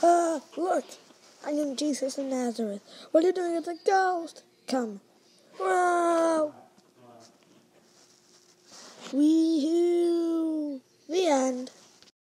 Look! I am Jesus of Nazareth. What are you doing with a ghost? Come. Whoa! We